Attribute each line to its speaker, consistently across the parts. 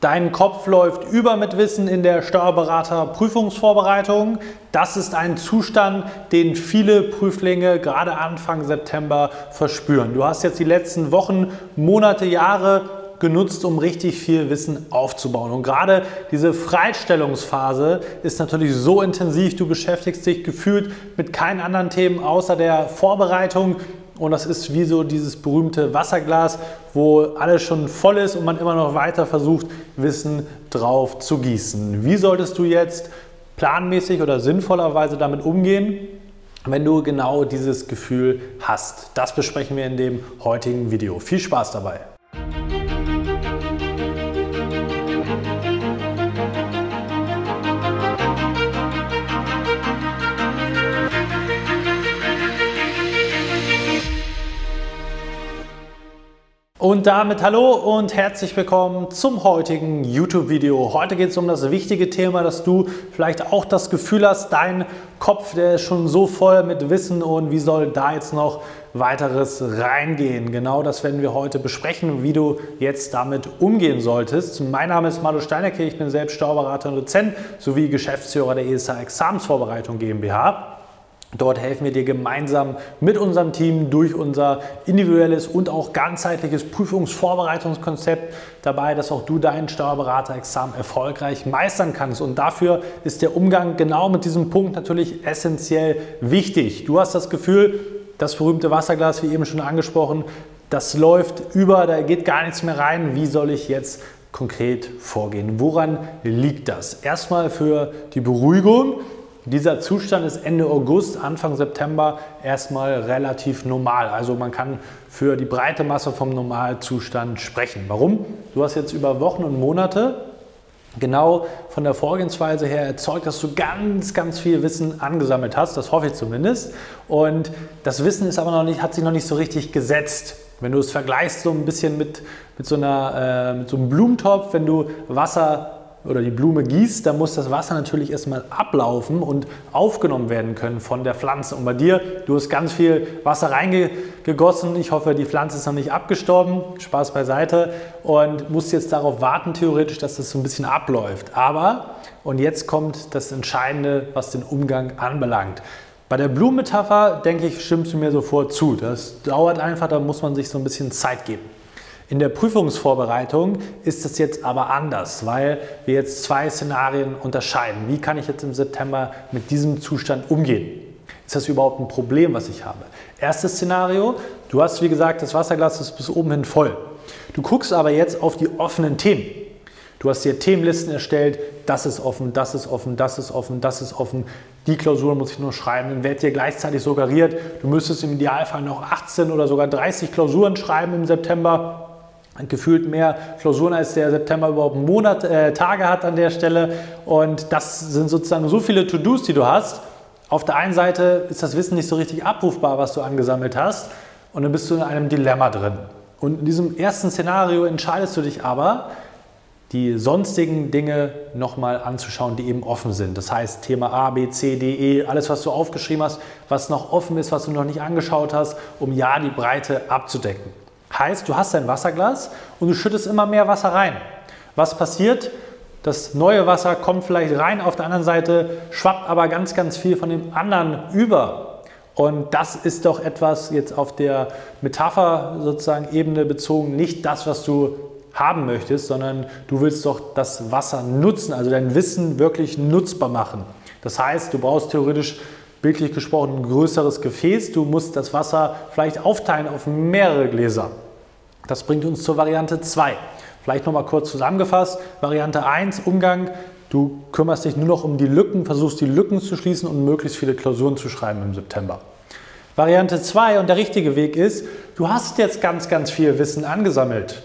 Speaker 1: Dein Kopf läuft über mit Wissen in der Steuerberater-Prüfungsvorbereitung. Das ist ein Zustand, den viele Prüflinge gerade Anfang September verspüren. Du hast jetzt die letzten Wochen, Monate, Jahre genutzt, um richtig viel Wissen aufzubauen. Und gerade diese Freistellungsphase ist natürlich so intensiv. Du beschäftigst dich gefühlt mit keinen anderen Themen außer der Vorbereitung. Und das ist wie so dieses berühmte Wasserglas, wo alles schon voll ist und man immer noch weiter versucht, Wissen drauf zu gießen. Wie solltest du jetzt planmäßig oder sinnvollerweise damit umgehen, wenn du genau dieses Gefühl hast? Das besprechen wir in dem heutigen Video. Viel Spaß dabei! Und damit hallo und herzlich willkommen zum heutigen YouTube-Video. Heute geht es um das wichtige Thema, dass du vielleicht auch das Gefühl hast, dein Kopf, der ist schon so voll mit Wissen und wie soll da jetzt noch weiteres reingehen. Genau das werden wir heute besprechen, wie du jetzt damit umgehen solltest. Mein Name ist Marlo Steinecke, ich bin selbst Steuerberater und Dozent sowie Geschäftsführer der ESA Examensvorbereitung GmbH. Dort helfen wir dir gemeinsam mit unserem Team durch unser individuelles und auch ganzheitliches Prüfungsvorbereitungskonzept dabei, dass auch du dein Steuerberaterexamen erfolgreich meistern kannst. Und dafür ist der Umgang genau mit diesem Punkt natürlich essentiell wichtig. Du hast das Gefühl, das berühmte Wasserglas, wie eben schon angesprochen, das läuft über, da geht gar nichts mehr rein. Wie soll ich jetzt konkret vorgehen? Woran liegt das? Erstmal für die Beruhigung. Dieser Zustand ist Ende August, Anfang September erstmal relativ normal. Also man kann für die breite Masse vom Normalzustand sprechen. Warum? Du hast jetzt über Wochen und Monate genau von der Vorgehensweise her erzeugt, dass du ganz viel Wissen angesammelt hast. Das hoffe ich zumindest. Und das Wissen ist aber noch nicht, hat sich noch nicht so richtig gesetzt. Wenn du es vergleichst so ein bisschen mit so einem Blumentopf, wenn du Wasser oder die Blume gießt, dann muss das Wasser natürlich erstmal ablaufen und aufgenommen werden können von der Pflanze. Und bei dir, du hast ganz viel Wasser reingegossen. Ich hoffe, die Pflanze ist noch nicht abgestorben. Spaß beiseite. Und musst jetzt darauf warten, theoretisch, dass das so ein bisschen abläuft. Aber, und jetzt kommt das Entscheidende, was den Umgang anbelangt. Bei der Blumenmetapher, denke ich, stimmst du mir sofort zu. Das dauert einfach, da muss man sich so ein bisschen Zeit geben. In der Prüfungsvorbereitung ist es jetzt aber anders, weil wir jetzt zwei Szenarien unterscheiden. Wie kann ich jetzt im September mit diesem Zustand umgehen? Ist das überhaupt ein Problem, was ich habe? Erstes Szenario, du hast wie gesagt, das Wasserglas ist bis oben hin voll. Du guckst aber jetzt auf die offenen Themen. Du hast dir Themenlisten erstellt, das ist offen, das ist offen, das ist offen, das ist offen. Die Klausur muss ich nur schreiben. Dann wird dir gleichzeitig suggeriert, du müsstest im Idealfall noch 18 oder sogar 30 Klausuren schreiben im September. Gefühlt mehr Klausuren, als der September überhaupt Tage hat an der Stelle. Und das sind sozusagen so viele To-Dos, die du hast. Auf der einen Seite ist das Wissen nicht so richtig abrufbar, was du angesammelt hast. Und dann bist du in einem Dilemma drin. Und in diesem ersten Szenario entscheidest du dich aber, die sonstigen Dinge nochmal anzuschauen, die eben offen sind. Das heißt Thema A, B, C, D, E, alles was du aufgeschrieben hast, was noch offen ist, was du noch nicht angeschaut hast, um ja die Breite abzudecken. Heißt, du hast ein Wasserglas und du schüttest immer mehr Wasser rein. Was passiert? Das neue Wasser kommt vielleicht rein, auf der anderen Seite schwappt aber ganz viel von dem anderen über. Und das ist doch etwas jetzt auf der Metapher sozusagen Ebene bezogen, nicht das, was du haben möchtest, sondern du willst doch das Wasser nutzen, also dein Wissen wirklich nutzbar machen. Das heißt, du brauchst theoretisch bildlich gesprochen ein größeres Gefäß. Du musst das Wasser vielleicht aufteilen auf mehrere Gläser. Das bringt uns zur Variante 2. Vielleicht nochmal kurz zusammengefasst. Variante 1, Umgang. Du kümmerst dich nur noch um die Lücken, versuchst die Lücken zu schließen und möglichst viele Klausuren zu schreiben im September. Variante 2 und der richtige Weg ist, du hast jetzt ganz viel Wissen angesammelt.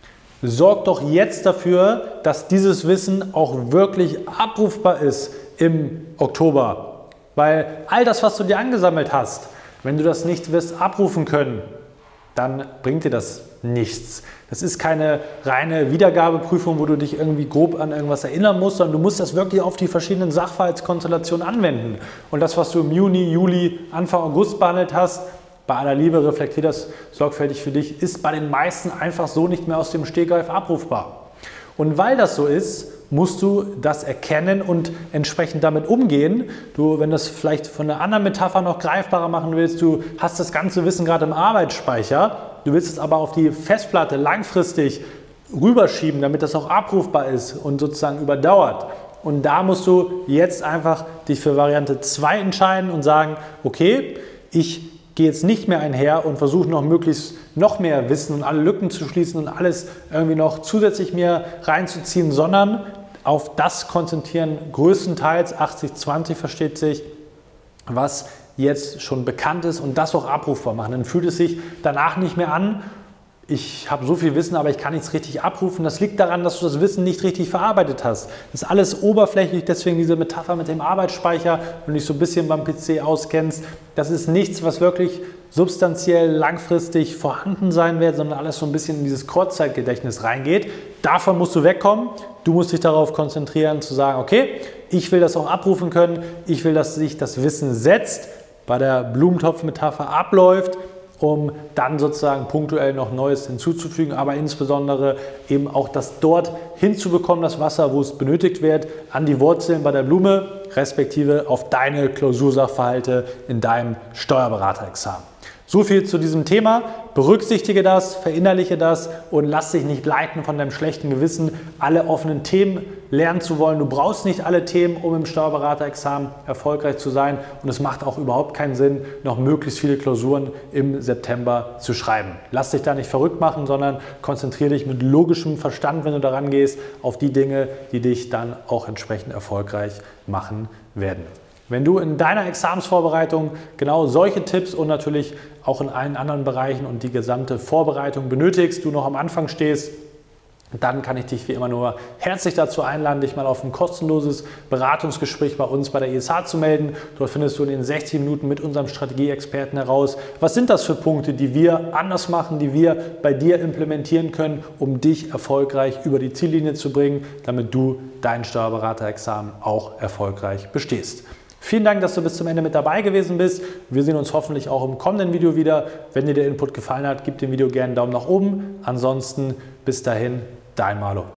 Speaker 1: Sorg doch jetzt dafür, dass dieses Wissen auch wirklich abrufbar ist im Oktober. Weil all das, was du dir angesammelt hast, wenn du das nicht wirst abrufen können, dann bringt dir das nichts. Das ist keine reine Wiedergabeprüfung, wo du dich irgendwie grob an irgendwas erinnern musst, sondern du musst das wirklich auf die verschiedenen Sachverhaltskonstellationen anwenden. Und das, was du im Juni, Juli, Anfang August behandelt hast, bei aller Liebe, reflektier das sorgfältig für dich, ist bei den meisten einfach so nicht mehr aus dem Stegreif abrufbar. Und weil das so ist, musst du das erkennen und entsprechend damit umgehen. Wenn du das vielleicht von einer anderen Metapher noch greifbarer machen willst, du hast das ganze Wissen gerade im Arbeitsspeicher, du willst es aber auf die Festplatte langfristig rüberschieben, damit das auch abrufbar ist und sozusagen überdauert. Und da musst du jetzt einfach dich für Variante 2 entscheiden und sagen, okay, ich gehe jetzt nicht mehr einher und versuche noch möglichst noch mehr Wissen und alle Lücken zu schließen und alles irgendwie noch zusätzlich mir reinzuziehen, sondern auf das konzentrieren, größtenteils 80-20 versteht sich, was jetzt schon bekannt ist und das auch abrufbar machen. Dann fühlt es sich danach nicht mehr an, ich habe so viel Wissen, aber ich kann nichts richtig abrufen. Das liegt daran, dass du das Wissen nicht richtig verarbeitet hast. Das ist alles oberflächlich, deswegen diese Metapher mit dem Arbeitsspeicher, wenn du dich so ein bisschen beim PC auskennst. Das ist nichts, was wirklich substanziell langfristig vorhanden sein wird, sondern alles so ein bisschen in dieses Kurzzeitgedächtnis reingeht. Davon musst du wegkommen. Du musst dich darauf konzentrieren, zu sagen, okay, ich will das auch abrufen können. Ich will, dass sich das Wissen setzt, bei der Blumentopf-Metapher abläuft, um dann sozusagen punktuell noch Neues hinzuzufügen, aber insbesondere eben auch das dort hinzubekommen, das Wasser, wo es benötigt wird, an die Wurzeln bei der Blume, respektive auf deine Klausursachverhalte in deinem Steuerberaterexamen. So viel zu diesem Thema. Berücksichtige das, verinnerliche das und lass dich nicht leiten von deinem schlechten Gewissen, alle offenen Themen lernen zu wollen. Du brauchst nicht alle Themen, um im Steuerberaterexamen erfolgreich zu sein. Und es macht auch überhaupt keinen Sinn, noch möglichst viele Klausuren im September zu schreiben. Lass dich da nicht verrückt machen, sondern konzentriere dich mit logischem Verstand, wenn du daran gehst, auf die Dinge, die dich dann auch entsprechend erfolgreich machen werden. Wenn du in deiner Examensvorbereitung genau solche Tipps und natürlich auch in allen anderen Bereichen und die gesamte Vorbereitung benötigst, du noch am Anfang stehst, dann kann ich dich wie immer nur herzlich dazu einladen, dich mal auf ein kostenloses Beratungsgespräch bei uns bei der ISH zu melden. Dort findest du in den 60 Minuten mit unserem Strategieexperten heraus, was sind das für Punkte, die wir anders machen, die wir bei dir implementieren können, um dich erfolgreich über die Ziellinie zu bringen, damit du dein Steuerberaterexamen auch erfolgreich bestehst. Vielen Dank, dass du bis zum Ende mit dabei gewesen bist. Wir sehen uns hoffentlich auch im kommenden Video wieder. Wenn dir der Input gefallen hat, gib dem Video gerne einen Daumen nach oben. Ansonsten bis dahin, dein Marlo.